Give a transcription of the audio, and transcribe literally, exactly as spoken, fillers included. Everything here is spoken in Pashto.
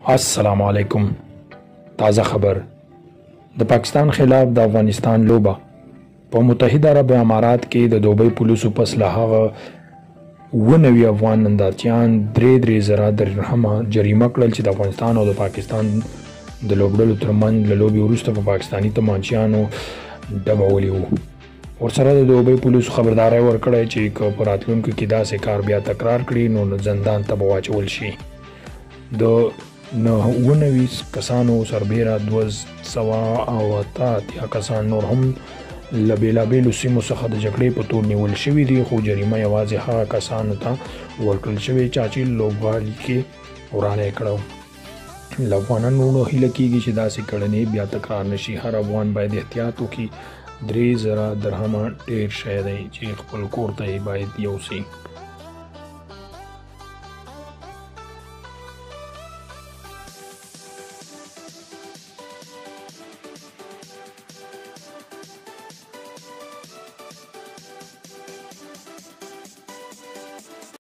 السلام علیکم. تازه خبر: د پاکستان خلاف د افغانستان لوبه په متحده عرب امارات کې د دوبۍ پولیسو پس له هغه اوه نوي افغان نندارچیان درې درې زره درهمه جریمه کړل چې د افغانستان او د پاکستان د لوبډلو ترمنځ له لوبې وروسته په پاکستاني تومانچیانو ډبولي وو. ورسره د دوبۍ پولیسو خبرداری ورکړی چې که په راتلونکو کې داسې کار بیا تکرار کړي نو زندان ته به واچول شي. د نه اوه نوي کسانو سربیره دوه سوه او اته اتیا کسان نور هم له بېلابېلو سیمو څخه د جګړې په تور نیول شوي دي، خو جریمه یوازې هغه کسانو ته ورکړل شوې چا چې لوبغالي کې ورانی کړی. له افغانانو هیله کېږي چې داسې کړنې بیا تکرار نشي. هر افغان باید احتیاط وکړي. درې زره درهمه ډېر شی دی چې خپل کور ته یې باید یوسي.